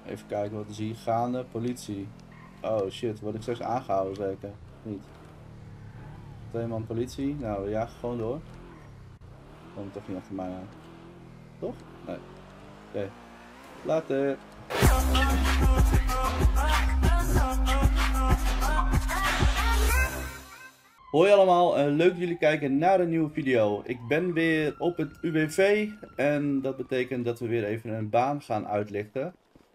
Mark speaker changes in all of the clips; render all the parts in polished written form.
Speaker 1: Even kijken, wat is hier gaande? Politie. Oh shit, word ik straks aangehouden zeker? Niet. 2 man politie. Nou, we jagen gewoon door. Komt toch niet achter mij aan. Toch? Nee. Oké. Later. Hoi allemaal, leuk dat jullie kijken naar een nieuwe video. Ik ben weer op het UWV en dat betekent dat we weer even een baan gaan uitlichten.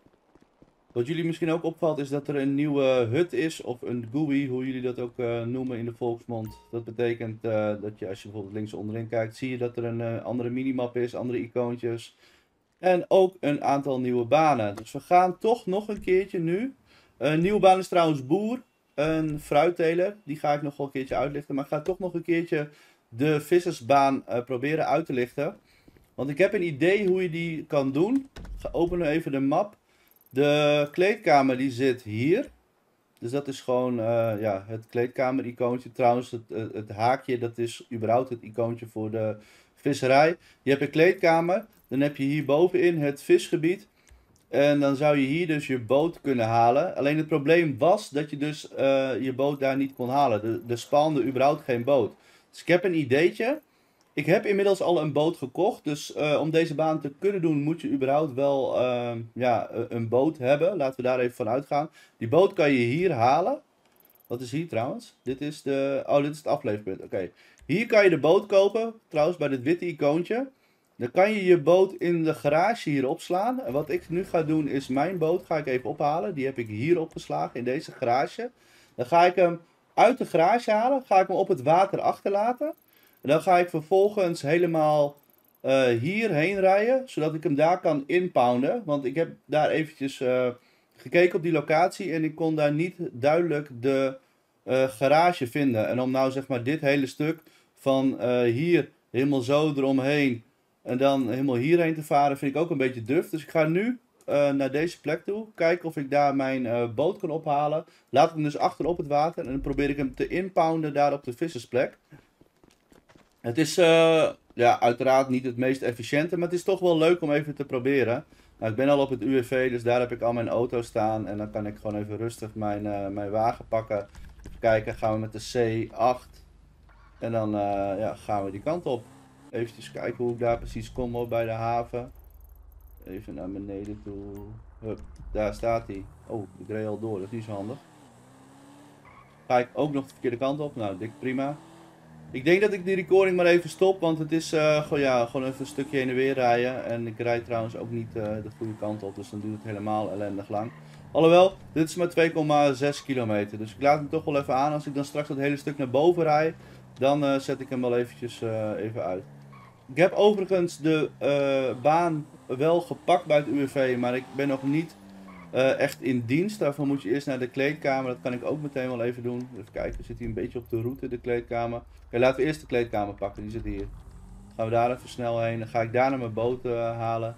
Speaker 1: Wat jullie misschien ook opvalt is dat er een nieuwe hut is, of een GUI, hoe jullie dat ook noemen in de volksmond. Dat betekent dat je, als je bijvoorbeeld links onderin kijkt, zie je dat er een andere minimap is, andere icoontjes. En ook een aantal nieuwe banen. Dus we gaan toch nog een keertje nu. Een nieuwe baan is trouwens boer, een fruitteler. Die ga ik nog wel een keertje uitlichten. Maar ik ga toch nog een keertje de vissersbaan proberen uit te lichten. Want ik heb een idee hoe je die kan doen. Ik ga openen even de map. De kleedkamer die zit hier. Dus dat is gewoon ja, het kleedkamer icoontje. Trouwens het haakje dat is überhaupt het icoontje voor de visserij. Je hebt een kleedkamer. Dan heb je hier bovenin het visgebied. En dan zou je hier dus je boot kunnen halen. Alleen het probleem was dat je dus je boot daar niet kon halen. Er spawnde überhaupt geen boot. Dus ik heb een ideetje. Ik heb inmiddels al een boot gekocht. Dus om deze baan te kunnen doen moet je überhaupt wel ja, een boot hebben. Laten we daar even van uitgaan. Die boot kan je hier halen. Wat is hier trouwens? Dit is de... Oh, dit is het afleverpunt. Oké. Hier kan je de boot kopen. Trouwens bij dit witte icoontje. Dan kan je je boot in de garage hier opslaan. En wat ik nu ga doen is mijn boot ga ik even ophalen. Die heb ik hier opgeslagen in deze garage. Dan ga ik hem uit de garage halen. Ga ik hem op het water achterlaten. En dan ga ik vervolgens helemaal hierheen rijden. Zodat ik hem daar kan inpounden. Want ik heb daar eventjes gekeken op die locatie. En ik kon daar niet duidelijk de garage vinden. En om nou zeg maar dit hele stuk van hier helemaal zo eromheen. En dan helemaal hierheen te varen vind ik ook een beetje duf. Dus ik ga nu naar deze plek toe. Kijken of ik daar mijn boot kan ophalen. Laat ik hem dus achter op het water. En dan probeer ik hem te inpounden daar op de vissersplek. Het is ja, uiteraard niet het meest efficiënte. Maar het is toch wel leuk om even te proberen. Nou, ik ben al op het UWV. Dus daar heb ik al mijn auto staan. En dan kan ik gewoon even rustig mijn wagen pakken. Even kijken. Gaan we met de C8. En dan ja, gaan we die kant op. Even kijken hoe ik daar precies kom hoor, bij de haven. Even naar beneden toe. Hup, daar staat hij. Oh, ik reed al door, dat is niet zo handig. Ga ik ook nog de verkeerde kant op? Nou, dik prima. Ik denk dat ik die recording maar even stop, want het is gewoon, ja, gewoon even een stukje heen en weer rijden. En ik rijd trouwens ook niet de goede kant op, dus dan duurt het helemaal ellendig lang. Alhoewel, dit is maar 2,6 kilometer, dus ik laat hem toch wel even aan. Als ik dan straks dat hele stuk naar boven rijd, dan zet ik hem wel eventjes even uit. Ik heb overigens de baan wel gepakt bij het UWV, maar ik ben nog niet echt in dienst. Daarvoor moet je eerst naar de kleedkamer. Dat kan ik ook meteen wel even doen. Even kijken, zit hier een beetje op de route, de kleedkamer. Oké, laten we eerst de kleedkamer pakken, die zit hier. Dan gaan we daar even snel heen. Dan ga ik daarna mijn boot halen.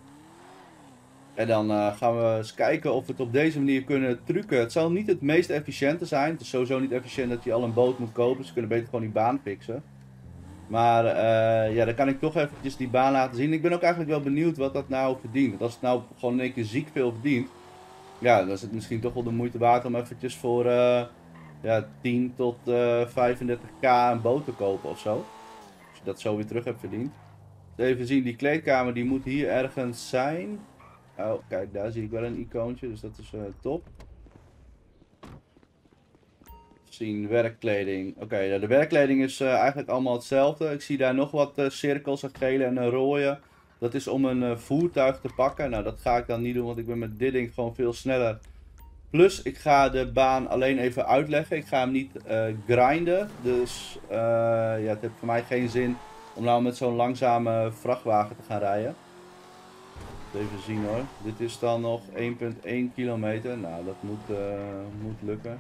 Speaker 1: En dan gaan we eens kijken of we het op deze manier kunnen trucken. Het zal niet het meest efficiënte zijn. Het is sowieso niet efficiënt dat je al een boot moet kopen. Ze kunnen beter gewoon die baan fixen. Maar ja, dan kan ik toch eventjes die baan laten zien. Ik ben ook eigenlijk wel benieuwd wat dat nou verdient. Want als het nou gewoon in één keer ziek veel verdient. Ja, dan is het misschien toch wel de moeite waard om eventjes voor ja, 10 tot 35k een boot te kopen of zo. Als je dat zo weer terug hebt verdiend. Even zien, die kleedkamer die moet hier ergens zijn. Oh, kijk, daar zie ik wel een icoontje, dus dat is top. Zien, werkkleding. Oké, nou, de werkkleding is eigenlijk allemaal hetzelfde. Ik zie daar nog wat cirkels, een gele en een rode. Dat is om een voertuig te pakken. Nou, dat ga ik dan niet doen, want ik ben met dit ding gewoon veel sneller. Plus, ik ga de baan alleen even uitleggen. Ik ga hem niet grinden. Dus ja, het heeft voor mij geen zin om nou met zo'n langzame vrachtwagen te gaan rijden. Even zien hoor. Dit is dan nog 1,1 kilometer. Nou, dat moet lukken.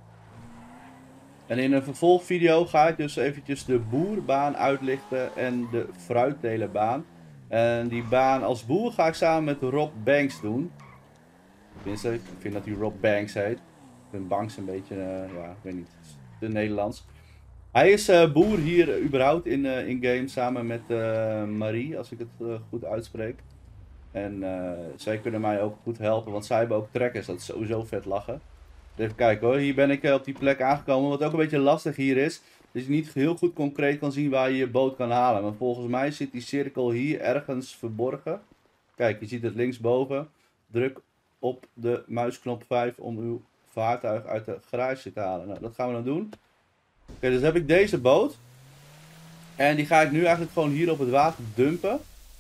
Speaker 1: En in een vervolgvideo ga ik dus eventjes de boerbaan uitlichten en de fruittelenbaan. En die baan als boer ga ik samen met Rob Banks doen. Tenminste, ik vind dat hij Rob Banks heet. Ik vind Banks een beetje, ja, ik weet niet, te Nederlands. Hij is boer hier überhaupt in game samen met Marie, als ik het goed uitspreek. En zij kunnen mij ook goed helpen, want zij hebben ook trekkers. Dat is sowieso vet lachen. Even kijken hoor, hier ben ik op die plek aangekomen. Wat ook een beetje lastig hier is, dat je niet heel goed concreet kan zien waar je je boot kan halen. Maar volgens mij zit die cirkel hier ergens verborgen. Kijk, je ziet het linksboven. Druk op de muisknop 5 om uw vaartuig uit de garage te halen. Nou, dat gaan we dan doen. Oké, dus heb ik deze boot. En die ga ik nu eigenlijk gewoon hier op het water dumpen.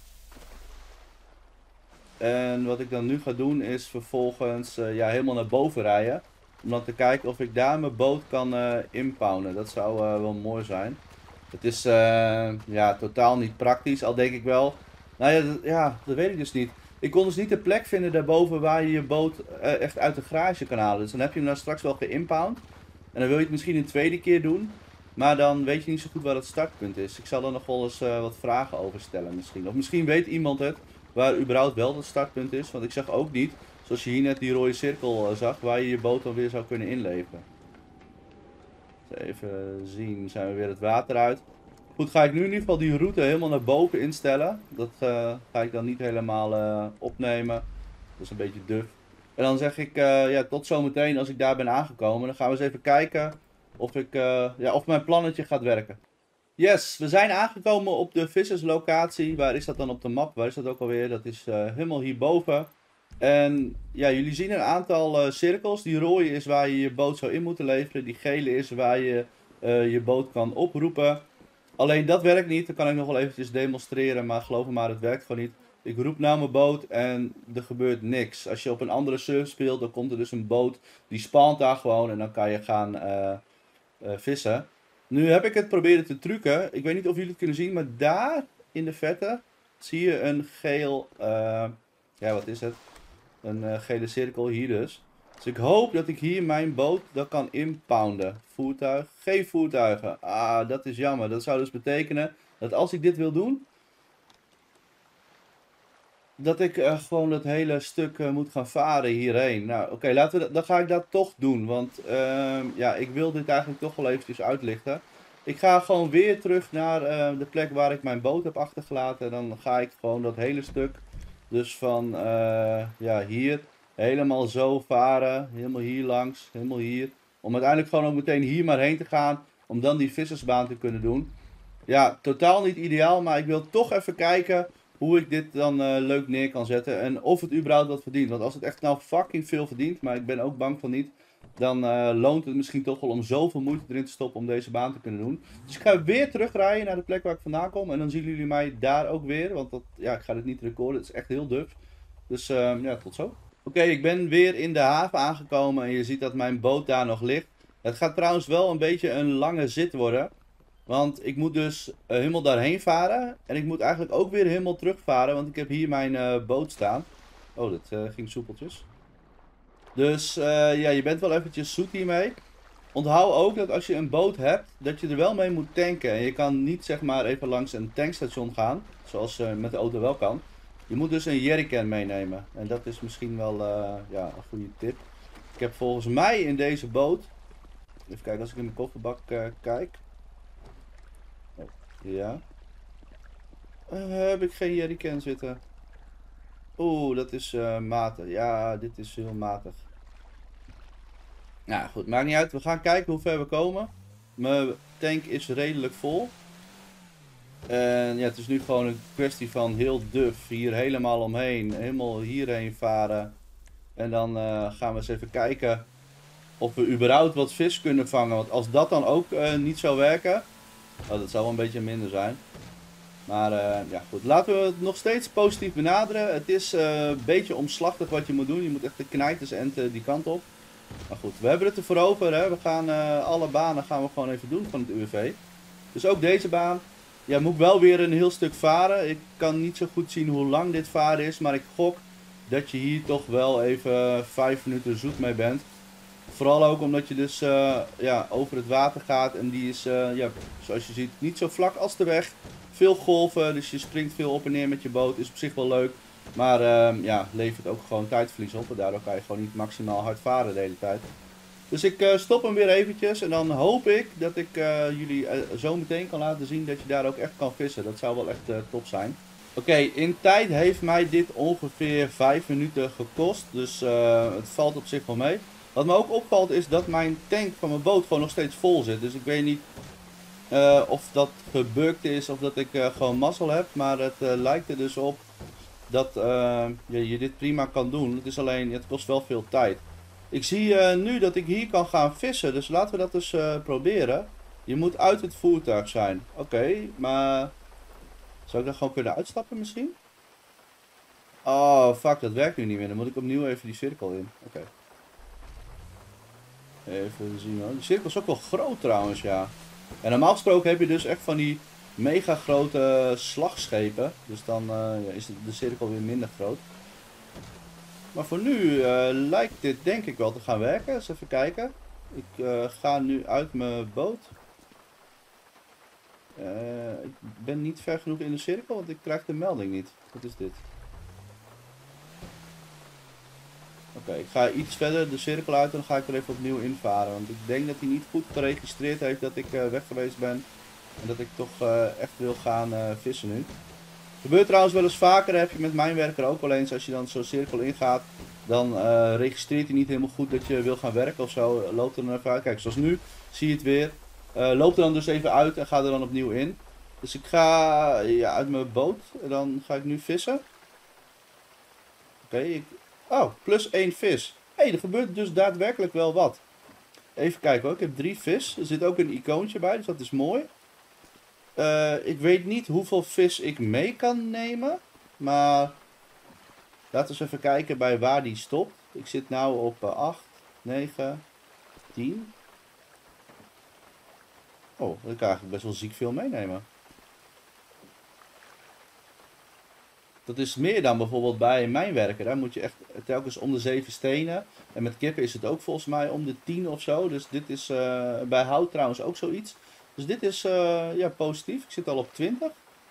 Speaker 1: En wat ik dan nu ga doen is vervolgens ja, helemaal naar boven rijden. Om dan te kijken of ik daar mijn boot kan impounden. Dat zou wel mooi zijn. Het is ja, totaal niet praktisch, al denk ik wel. Nou ja, ja, dat weet ik dus niet. Ik kon dus niet de plek vinden daarboven waar je je boot echt uit de garage kan halen. Dus dan heb je hem daar straks wel geïmpound. En dan wil je het misschien een tweede keer doen. Maar dan weet je niet zo goed waar het startpunt is. Ik zal er nog wel eens wat vragen over stellen misschien. Of misschien weet iemand het waar überhaupt wel het startpunt is. Want ik zag ook niet, zoals je hier net die rode cirkel zag, waar je je boot dan weer zou kunnen inleveren. Even zien, zijn we weer het water uit. Goed, ga ik nu in ieder geval die route helemaal naar boven instellen. Dat ga ik dan niet helemaal opnemen. Dat is een beetje duf. En dan zeg ik ja, tot zometeen als ik daar ben aangekomen. Dan gaan we eens even kijken of, ja, of mijn plannetje gaat werken. Yes, we zijn aangekomen op de visserslocatie. Waar is dat dan op de map? Waar is dat ook alweer? Dat is helemaal hierboven. En ja, jullie zien een aantal cirkels. Die rode is waar je je boot zou in moeten leveren. Die gele is waar je je boot kan oproepen. Alleen dat werkt niet. Dat kan ik nog wel eventjes demonstreren. Maar geloof me maar, het werkt gewoon niet. Ik roep nou mijn boot en er gebeurt niks. Als je op een andere server speelt, dan komt er dus een boot. Die spawnt daar gewoon en dan kan je gaan vissen. Nu heb ik het proberen te trucken. Ik weet niet of jullie het kunnen zien, maar daar in de vette zie je een geel... ja, wat is het? Een gele cirkel hier dus. Dus ik hoop dat ik hier mijn boot dan kan impounden. Voertuig, geen voertuigen. Ah, dat is jammer. Dat zou dus betekenen dat als ik dit wil doen, dat ik gewoon dat hele stuk moet gaan varen hierheen. Nou, oké, dan ga ik dat toch doen. Want ja, ik wil dit eigenlijk toch wel eventjes uitlichten. Ik ga gewoon weer terug naar de plek waar ik mijn boot heb achtergelaten. En dan ga ik gewoon dat hele stuk, dus van ja, hier, helemaal zo varen. Helemaal hier langs, helemaal hier. Om uiteindelijk gewoon ook meteen hier maar heen te gaan. Om dan die vissersbaan te kunnen doen. Ja, totaal niet ideaal, maar ik wil toch even kijken hoe ik dit dan leuk neer kan zetten. En of het überhaupt wat verdient. Want als het echt nou fucking veel verdient, maar ik ben ook bang van niet. Dan loont het misschien toch wel om zoveel moeite erin te stoppen om deze baan te kunnen doen. Dus ik ga weer terugrijden naar de plek waar ik vandaan kom. En dan zien jullie mij daar ook weer. Want dat, ja, ik ga dit niet recorden. Het is echt heel duf. Dus ja, tot zo. Oké, ik ben weer in de haven aangekomen. En je ziet dat mijn boot daar nog ligt. Het gaat trouwens wel een beetje een lange zit worden. Want ik moet dus helemaal daarheen varen. En ik moet eigenlijk ook weer helemaal terugvaren. Want ik heb hier mijn boot staan. Oh, dat ging soepeltjes. Dus ja, je bent wel eventjes zoet hiermee. Onthoud ook dat als je een boot hebt, dat je er wel mee moet tanken. En je kan niet zeg maar even langs een tankstation gaan. Zoals met de auto wel kan. Je moet dus een jerrycan meenemen. En dat is misschien wel ja, een goede tip. Ik heb volgens mij in deze boot... Even kijken als ik in mijn kofferbak kijk. Ja. Heb ik geen jerrycan zitten? Oeh, dat is matig. Ja, dit is heel matig. Nou goed, maakt niet uit. We gaan kijken hoe ver we komen. Mijn tank is redelijk vol. En ja, het is nu gewoon een kwestie van heel duf. Hier helemaal omheen. Helemaal hierheen varen. En dan gaan we eens even kijken of we überhaupt wat vis kunnen vangen. Want als dat dan ook niet zou werken... Oh, dat zou wel een beetje minder zijn. Maar ja goed, laten we het nog steeds positief benaderen. Het is een beetje omslachtig wat je moet doen. Je moet echt de knijters enten die kant op. Maar goed, we hebben het ervoor over. Hè. We gaan alle banen gaan we gewoon even doen van het UWV. Dus ook deze baan. Ja, moet ik wel weer een heel stuk varen. Ik kan niet zo goed zien hoe lang dit varen is. Maar ik gok dat je hier toch wel even 5 minuten zoet mee bent. Vooral ook omdat je dus ja, over het water gaat. En die is, ja, zoals je ziet, niet zo vlak als de weg. Veel golven, dus je springt veel op en neer met je boot. Is op zich wel leuk. Maar ja, levert ook gewoon tijdverlies op. En daardoor kan je gewoon niet maximaal hard varen de hele tijd. Dus ik stop hem weer eventjes. En dan hoop ik dat ik jullie zo meteen kan laten zien dat je daar ook echt kan vissen. Dat zou wel echt top zijn. Oké, in tijd heeft mij dit ongeveer 5 minuten gekost. Dus het valt op zich wel mee. Wat me ook opvalt is dat mijn tank van mijn boot gewoon nog steeds vol zit. Dus ik weet niet of dat gebukt is of dat ik gewoon mazzel heb. Maar het lijkt er dus op dat je dit prima kan doen. Het is alleen, het kost wel veel tijd. Ik zie nu dat ik hier kan gaan vissen. Dus laten we dat dus proberen. Je moet uit het voertuig zijn. Oké, maar zou ik dan gewoon kunnen uitstappen misschien? Oh, fuck, dat werkt nu niet meer. Dan moet ik opnieuw even die cirkel in. Oké. Even zien hoor. Die cirkel is ook wel groot trouwens, ja. En normaal gesproken heb je dus echt van die mega grote slagschepen. Dus dan is de cirkel weer minder groot. Maar voor nu lijkt dit denk ik wel te gaan werken. Eens even kijken. Ik ga nu uit mijn boot. Ik ben niet ver genoeg in de cirkel, want ik krijg de melding niet. Wat is dit? Oké, ik ga iets verder de cirkel uit en dan ga ik er even opnieuw invaren. Want ik denk dat hij niet goed geregistreerd heeft dat ik weg geweest ben. En dat ik toch echt wil gaan vissen nu. Gebeurt trouwens wel eens vaker, heb je met mijn werker ook wel eens. Als je dan zo'n cirkel ingaat, dan registreert hij niet helemaal goed dat je wil gaan werken of zo. Loopt er dan even uit. Kijk, zoals nu, zie je het weer. Loopt er dan dus even uit en ga er dan opnieuw in. Dus ik ga ja, uit mijn boot en dan ga ik nu vissen. Oké, oh, plus 1 vis. Hé, er gebeurt dus daadwerkelijk wel wat. Even kijken hoor, ik heb 3 vis. Er zit ook een icoontje bij, dus dat is mooi. Ik weet niet hoeveel vis ik mee kan nemen. Maar laten we eens even kijken bij waar die stopt. Ik zit nu op 8, 9, 10. Oh, ik kan eigenlijk best wel ziek veel meenemen. Dat is meer dan bijvoorbeeld bij mijn werken. Daar moet je echt telkens om de 7 stenen. En met kippen is het ook volgens mij om de 10 of zo. Dus dit is bij hout trouwens ook zoiets. Dus dit is ja, positief. Ik zit al op 20.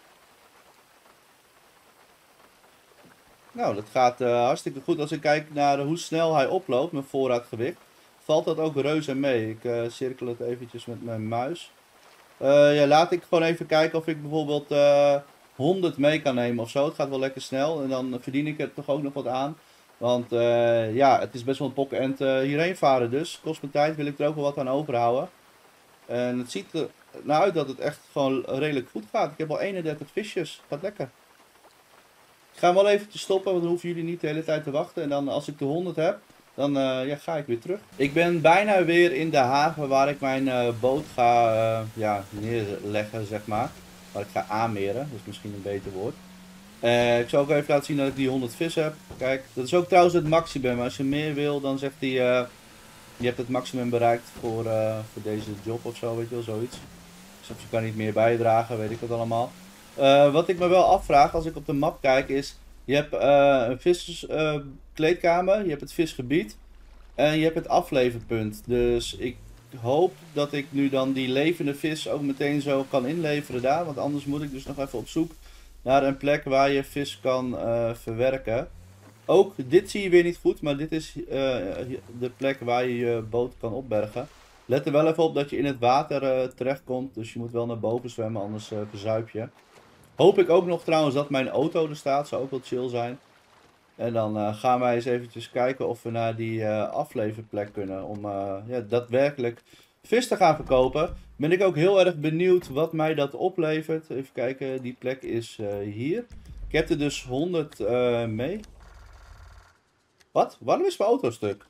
Speaker 1: Nou, dat gaat hartstikke goed. Als ik kijk naar hoe snel hij oploopt, mijn voorraadgewicht, valt dat ook reuze mee. Ik cirkel het eventjes met mijn muis. Ja, laat ik gewoon even kijken of ik bijvoorbeeld 100 mee kan nemen of zo. Het gaat wel lekker snel en dan verdien ik er toch ook nog wat aan. Want ja, het is best wel een pokkend hierheen varen dus. Kost me tijd, wil ik er ook wel wat aan overhouden. En het ziet er nou uit dat het echt gewoon redelijk goed gaat. Ik heb al 31 visjes, gaat lekker. Ik ga wel eventjes stoppen, want dan hoeven jullie niet de hele tijd te wachten. En dan als ik de 100 heb, dan ja, ga ik weer terug. Ik ben bijna weer in de haven waar ik mijn boot ga ja, neerleggen, zeg maar. Waar ik ga aanmeren, dat is misschien een beter woord. Ik zal ook even laten zien dat ik die 100 vis heb. Kijk, dat is ook trouwens het maximum. Als je meer wil, dan zegt hij, je hebt het maximum bereikt voor deze job of zo, weet je wel, zoiets. Dus of je kan niet meer bijdragen, weet ik wat allemaal. Wat ik me wel afvraag als ik op de map kijk is, je hebt een viskleedkamer, je hebt het visgebied en je hebt het afleverpunt. Dus ik hoop dat ik nu dan die levende vis ook meteen zo kan inleveren daar. Want anders moet ik dus nog even op zoek naar een plek waar je vis kan verwerken. Ook dit zie je weer niet goed, maar dit is de plek waar je je boot kan opbergen. Let er wel even op dat je in het water terechtkomt, dus je moet wel naar boven zwemmen, anders verzuip je. Hoop ik ook nog trouwens dat mijn auto er staat, zou ook wel chill zijn. En dan gaan wij eens eventjes kijken of we naar die afleverplek kunnen om ja, daadwerkelijk vis te gaan verkopen. Ben ik ook heel erg benieuwd wat mij dat oplevert. Even kijken, die plek is hier. Ik heb er dus 100 mee. Wat? Waarom is mijn auto stuk?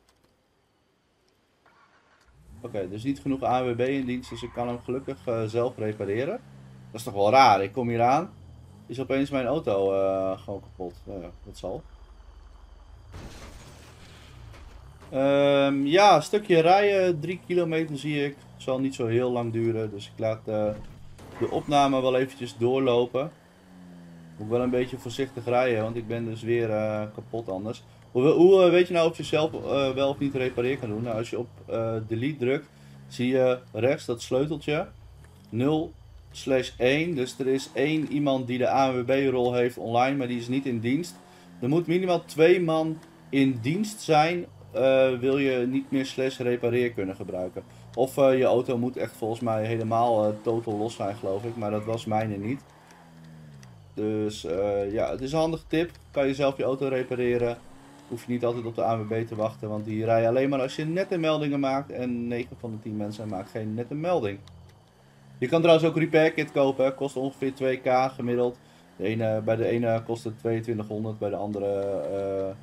Speaker 1: Oké, dus niet genoeg ANWB in dienst, dus ik kan hem gelukkig zelf repareren. Dat is toch wel raar, ik kom hier aan, is opeens mijn auto gewoon kapot. Nou ja, dat zal. Ja, een stukje rijden, 3 kilometer zie ik. Zal niet zo heel lang duren, dus ik laat de opname wel eventjes doorlopen. Moet wel een beetje voorzichtig rijden, want ik ben dus weer kapot anders. Hoe weet je nou of je zelf wel of niet repareer kan doen? Nou, als je op delete drukt, zie je rechts dat sleuteltje 0/1. Dus er is één iemand die de ANWB-rol heeft online, maar die is niet in dienst. Er moet minimaal 2 man in dienst zijn, wil je niet meer /repareer kunnen gebruiken. Of je auto moet echt volgens mij helemaal totaal los zijn, geloof ik, maar dat was mijne niet. Dus ja, het is een handige tip. Kan je zelf je auto repareren. Hoef je niet altijd op de ANWB te wachten, want die rijden alleen maar als je nette meldingen maakt. En 9 van de 10 mensen maakt geen nette melding. Je kan trouwens ook een repair kit kopen. Kost ongeveer 2k gemiddeld. Bij de ene kost het 2200, bij de andere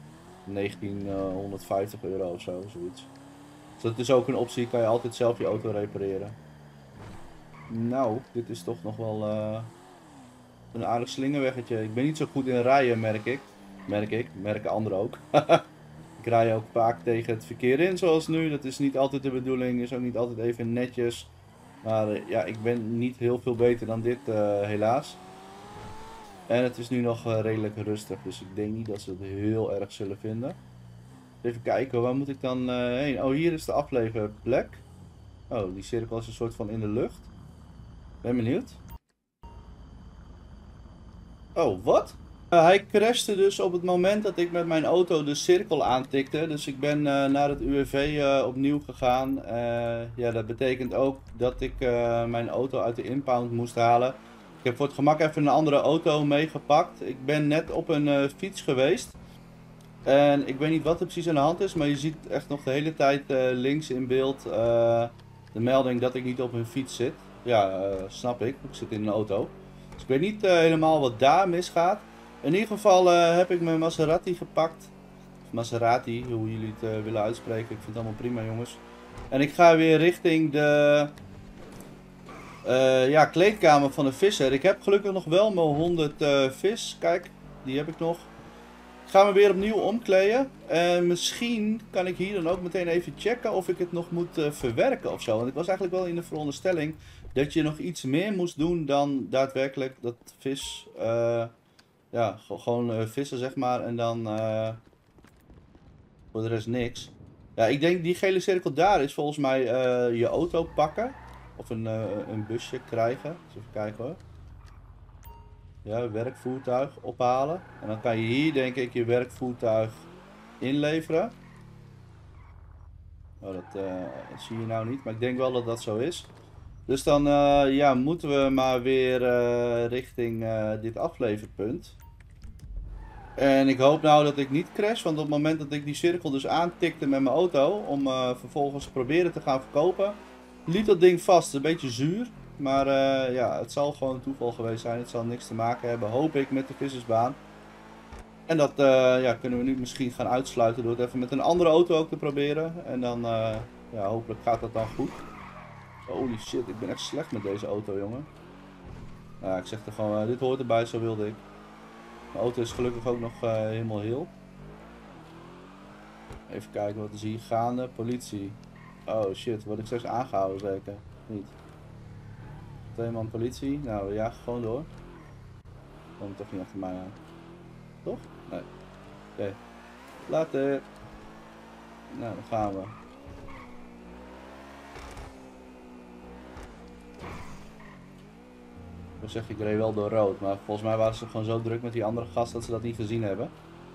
Speaker 1: 1950 euro of zo, zoiets. Dus dat is ook een optie, kan je altijd zelf je auto repareren. Nou, dit is toch nog wel een aardig slingerweggetje. Ik ben niet zo goed in rijden, merken anderen ook. Ik rij ook vaak tegen het verkeer in, zoals nu. Dat is niet altijd de bedoeling, is ook niet altijd even netjes. Maar ja, ik ben niet heel veel beter dan dit, helaas. En het is nu nog redelijk rustig, dus ik denk niet dat ze het heel erg zullen vinden. Even kijken, waar moet ik dan heen? Oh, hier is de afleverplek. Oh, die cirkel is een soort van in de lucht. Ben benieuwd. Oh, wat? Hij crashte dus op het moment dat ik met mijn auto de cirkel aantikte. Dus ik ben naar het UWV opnieuw gegaan. Ja, dat betekent ook dat ik mijn auto uit de impound moest halen. Ik heb voor het gemak even een andere auto meegepakt. Ik ben net op een fiets geweest. En ik weet niet wat er precies aan de hand is, maar je ziet echt nog de hele tijd links in beeld de melding dat ik niet op een fiets zit. Ja, snap ik. Ik zit in een auto. Dus ik weet niet helemaal wat daar misgaat. In ieder geval heb ik mijn Maserati gepakt. Of Maserati, hoe jullie het willen uitspreken. Ik vind het allemaal prima, jongens. En ik ga weer richting de ja, kleedkamer van de visser. Ik heb gelukkig nog wel mijn 100 vis. Kijk, die heb ik nog. Ik ga me weer opnieuw omkleden. En misschien kan ik hier dan ook meteen even checken of ik het nog moet verwerken of zo. Want ik was eigenlijk wel in de veronderstelling dat je nog iets meer moest doen dan daadwerkelijk dat vis... ja, gewoon vissen zeg maar en dan voor de rest niks. Ja, ik denk die gele cirkel daar is volgens mij je auto pakken. Of een busje krijgen. Dus even kijken hoor. Ja, werkvoertuig ophalen. En dan kan je hier denk ik je werkvoertuig inleveren. Oh, dat zie je nou niet, maar ik denk wel dat dat zo is. Dus dan ja, moeten we maar weer richting dit afleverpunt. En ik hoop nou dat ik niet crash, want op het moment dat ik die cirkel dus aantikte met mijn auto, om vervolgens proberen te gaan verkopen, liep dat ding vast. Een beetje zuur, maar ja, het zal gewoon toeval geweest zijn. Het zal niks te maken hebben, hoop ik, met de vissersbaan. En dat ja, kunnen we nu misschien gaan uitsluiten door het even met een andere auto ook te proberen. En dan, ja, hopelijk gaat dat dan goed. Holy shit, ik ben echt slecht met deze auto, jongen. Nou, ik zeg er gewoon, dit hoort erbij, zo wilde ik. Mijn auto is gelukkig ook nog helemaal heel. Even kijken, wat is hier gaande? Politie. Oh shit, word ik straks aangehouden zeker? Niet. 2 man politie. Nou, we jagen gewoon door. Komt toch niet achter mij aan. Toch? Nee. Oké. Later. Nou, dan gaan we. Ik zeg, ik reed wel door rood, maar volgens mij waren ze gewoon zo druk met die andere gast dat ze dat niet gezien hebben.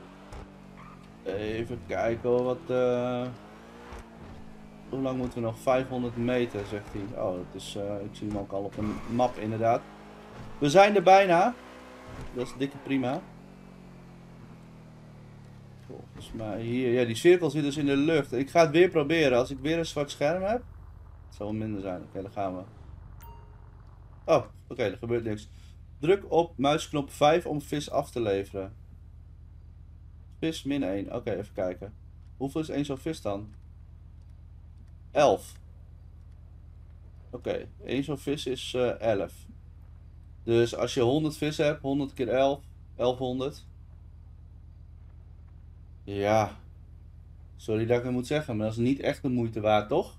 Speaker 1: Even kijken hoor, wat... hoe lang moeten we nog? 500 meter, zegt hij. Oh, dat is, ik zie hem ook al op een map inderdaad. We zijn er bijna. Dat is dikke prima. Volgens mij hier, ja, die cirkel zit dus in de lucht. Ik ga het weer proberen. Als ik weer een zwart scherm heb, het zal wel minder zijn. Oké, dan gaan we. Oh, oké, er gebeurt niks. Druk op muisknop 5 om vis af te leveren. Vis min 1. Oké, even kijken. Hoeveel is 1 zo'n vis dan? 11. Oké, 1 zo'n vis is 11. Dus als je 100 vis hebt, 100 keer 11, 1100. Ja. Sorry dat ik het moet zeggen, maar dat is niet echt de moeite waard, toch?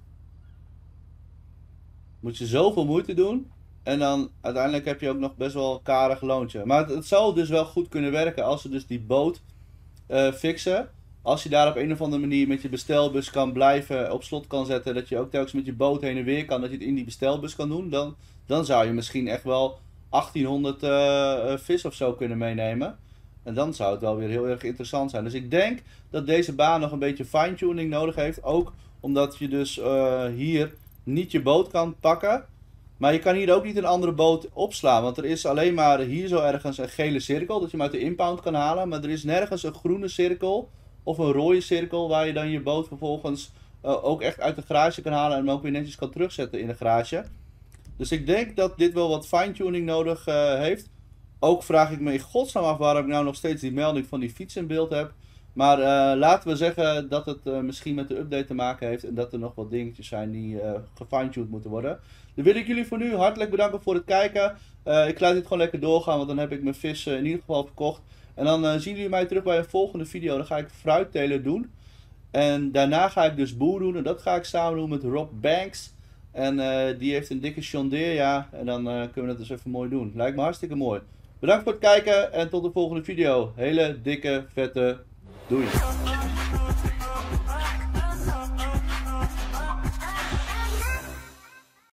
Speaker 1: Moet je zoveel moeite doen. En dan uiteindelijk heb je ook nog best wel een karig loontje. Maar het zou dus wel goed kunnen werken als ze dus die boot fixen. Als je daar op een of andere manier met je bestelbus kan blijven, op slot kan zetten. Dat je ook telkens met je boot heen en weer kan. Dat je het in die bestelbus kan doen. Dan zou je misschien echt wel 1800 vis of zo kunnen meenemen. En dan zou het wel weer heel erg interessant zijn. Dus ik denk dat deze baan nog een beetje fine-tuning nodig heeft. Ook omdat je dus hier niet je boot kan pakken. Maar je kan hier ook niet een andere boot opslaan. Want er is alleen maar hier zo ergens een gele cirkel. Dat je hem uit de impound kan halen. Maar er is nergens een groene cirkel. Of een rode cirkel. Waar je dan je boot vervolgens ook echt uit de garage kan halen. En hem ook weer netjes kan terugzetten in de garage. Dus ik denk dat dit wel wat fine-tuning nodig heeft. Ook vraag ik me in godsnaam af waarom ik nou nog steeds die melding van die fiets in beeld heb. Maar laten we zeggen dat het misschien met de update te maken heeft. En dat er nog wat dingetjes zijn die gefine-tuned moeten worden. Dan wil ik jullie voor nu hartelijk bedanken voor het kijken. Ik laat dit gewoon lekker doorgaan, want dan heb ik mijn vis in ieder geval verkocht. En dan zien jullie mij terug bij een volgende video. Dan ga ik fruittelen doen. En daarna ga ik dus boer doen. En dat ga ik samen doen met Rob Banks. En die heeft een dikke John Deere, ja. En dan kunnen we dat dus even mooi doen. Lijkt me hartstikke mooi. Bedankt voor het kijken en tot de volgende video. Hele dikke, vette doei.